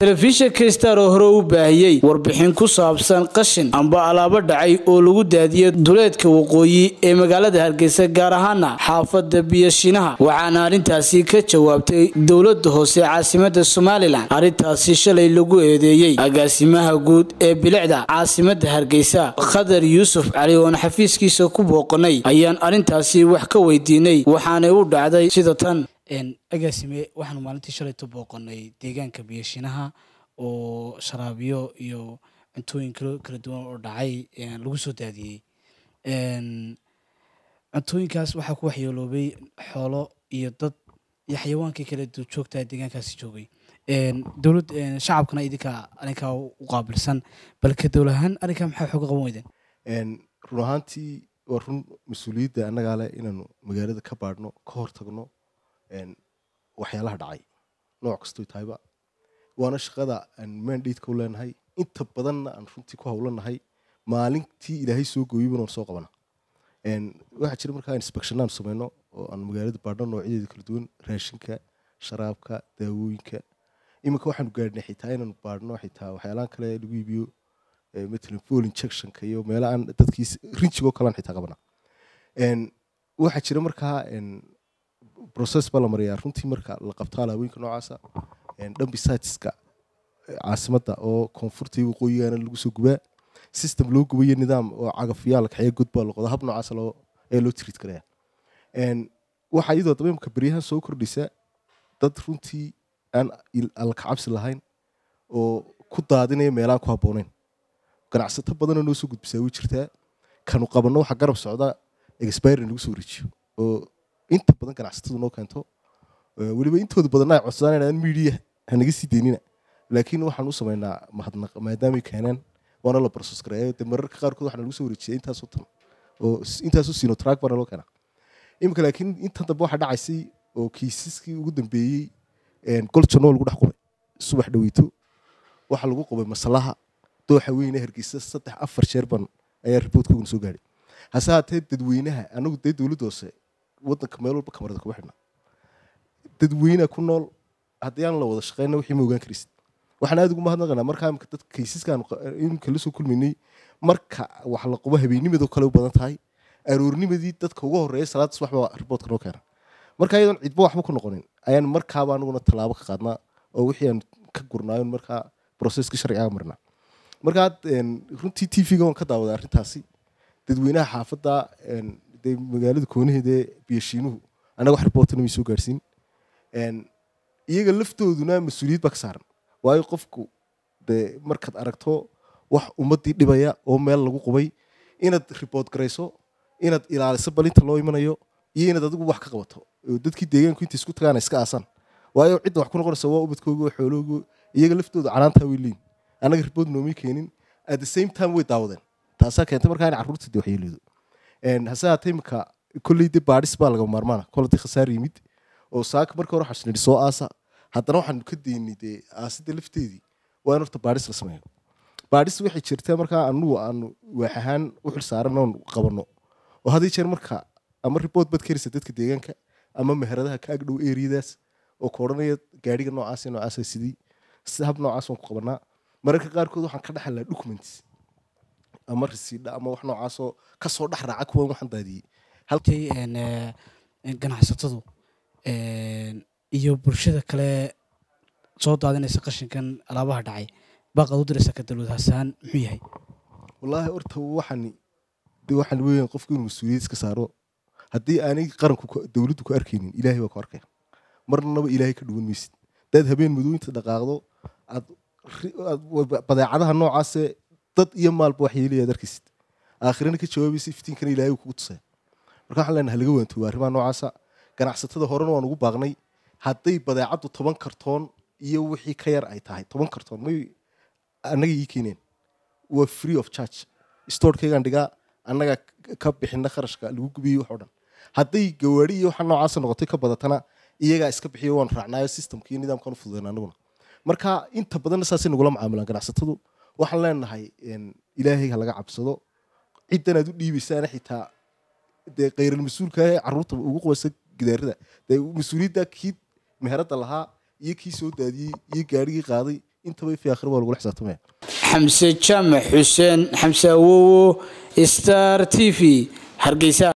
telefishinka Star oo hore u baahiyay warbixin ku saabsan qashin amba alaabo dhacay oo lagu daadiyay duleedka waqooyi ee magaalada Hargeysa gaar ahaan xaafadda Biyashinaha waxaana arintaasi ka jawaabtay dawladda hoose caasimadda Somaliland arintaasi shalay lagu eedeeyay agaasimaha guud ee bilicda caasimadda Hargeysa Khadar Yuusuf Cali oo xafiiskiisa ku booqanay ayaan arintaasi wax ka weydiinay waxaana uu dhacday sida tan agaasime waxaan maalintii shalay booqanay deegaanka Biyashinaha oo sharaabiyo iyo cuntooyin kala duwan oo dhacay lagu soo daadiyay cuntooyinkaas waxa ku waxyeeloobay xoolo iyo dad iyo xayawaankii kala joogta deegaankaasi joogay dawladda shacabkana idinka arinka u qaabilsan balka dawladahan arinka maxay xog qaban weydeen run ahaantii waa run mas'uuliyadda annaga leh inaanu magaalada ka baadhno ka hortagno waxyaalaha dhacay nooc kastoo tahayba waana shaqada aan mandate ku leenahay inta badan aan runtii ku hawlanahay maalintii ilaahay soo gooyay inaan soo qabana waxa jira markaa inspection aan sameeyno oo aan magaalada baadhno noocyadeeda kala duwan raashinka sharaabka daawooyinka imika waxaan gaadhnay xitaa inaan baadhno xitaa waxyaalaha kale lagu iibiyo matalan fuel injection iyo meelaha aan dadkiis rinjigo kale xitaa qabana waxa jira markaa process bala mariyaa runtii marka la qabto alaabooyinka noocaasa dambisiteska caasimadda oo koonfurtii waqooyigaana lagu soo gubaa system loo gubayo nidaam oo cagafyaal kaxee gudba la qodo hab noocaas loo treat karaya waxa iyadoo dabamka bariyahan soo kordhisa dad runtii aan alla ka cabsi lahayn oo ku daadinaya meelaha ku habboonayn ganacsato badan oo soo gudbisaa way jirtaa kanu qabanno waxa garab socda expire lagu soo wareejiyo oo inta badan ganacsatadu noo keento waliba intooda badan ay codsadaan in media hanaga sii deynina laakiin waxaan u sameynaa mahadnaq maadaama ay keeneen waana la process gareeyo mararka qaar kood waxaan lagu soo wareejiyay intaas oo tan oo intaas oo sino track bana loo keenaa imika laakiin inta dambe waxa dhacaysay oo kiisaskii ugu dambeeyay goljanoo lagu dhex qubay subax dhaweyto waxa lagu qubay maslaha dooxa weyn ee Hargeysa 3-4 jeer ban ayaa report-ku soo gaaray hase haatee dadweynaha anagu dawladda hoose waddanka meel walba kamarada ku xidhna dadweynaha ku nool haddii aan la wada shaqeyno wixii ma ogaan karisid waxaan aad ugu mahadnaqaynaa markaa imika dad kaysaskaan imika la soo kulminay marka wax la qubo habeenimada kale u badan tahay aroornimadii dadka ugu horeeya salaad subax baa report-ka noo keena marka iyadoon cidba waxba ku noqonin ayaan markaaba anaguna tallaabo ka qaadnaa oo wixii aan ka gurnaayon markaa processka sharciga marnaa markaa runtii TV-ga waan ka daawaday arrintaasi dadweynaha xaafadda magaalada koonaheeda Biyashinuhu anaga wax report-na soo gaarsiin iyaga laftooduna mas'uuliyad ba ka saaran waayo qofku markaad aragto wax ummadii dhibaya oo meel lagu qubay inaad report gareyso inaad ilaaliso balinta loo imanayo iyo inaad adigu wax ka qabato dadkii deegaanku inta isku tagaan iska aasan waayo cid wax ku noqonaysa waa ubadkooga xoolooga iyaga laftooda canaanta way leeyin anaga report noomii keenin at the same time way daawadeen taasa keentay markaa in carruurta wax yeelido hase haatee imika kolleyda baadhis baa laga maarmaana koladii khasaar yimid oo saaka markii hore xashnidhi soo aasa haddana waxaan ka deynay aasida lafteedii waa in horta baadhis la sameeyo baadhis waxay jirtaa markaa anugu aanu waax ahaan u xil saaran oon qabanno oo haddii jeer marka ama report baad ka helisa dadka deegaanka ama meheradaha ka agdhow eriyadaas oo ka odhanaya gaadhiga noocaasa sidii hab noocaas waan ku qabanaa mararka qaarkood waxaan ka dhexalnaa documents ama risiidha ama wax noocaasoo ka soo dhex raaca kuwan waxaan daadiyey halkay ganacsatadu iyo bulshada kale soo daadinaysa qashinkan alaabaha dhacay baaqad u diraysa ka dawladahasaan muxuu yahay wallaahi horta waxaan weeyaan qofku inuu mas'uuliyad iska saaro haddii aanay qaranku dawladdu ku arkaynin ilaahay waa ku arkaya marnaba ilaahay ka dhuwan maysid dad habeen madooyinta dhaqaaqdo aad badeecadaha noocaasee dad iyo maalba wax yeelayaad arkaysid aakhirana ka jawaabaysa iftiinkana ilaahay kugu tusaya marka waxaan leenahay laga waantoobo arrimaha noocaasa ganacsatada horena waan ugu baaqnay hadday badeecaddu 10 kartoon iyo wixii ka yar ay tahay 10 kartoon may annaga ii keeneen waa free of charge store-kaygaan dhigaa annaga ka bixina kharashka lagu gubiyo wax oo dhan hadday gawaari iyo waxa noocaas noqotay ka badatana iyaga iska bixiyo waan raacnaayo systemkii nidaamkan u fududeyn anaguna marka inta badan saas in nagula macaamilaan ganacsatadu waxaan leenahay ilaahay ha laga cabsado ciidan aad u dhiibaysaan xitaa qeyral mas'uulka carruurta ugu qowsa gidaarada mas'uuliyadda kii meherada lahaa iyo kii soo daadiyay iyo gaarigii qaaday intaba fi aakhir waa lagu xisaabtamaya xamse jaamac xuseen xamse awowo Star TV Hargeysa.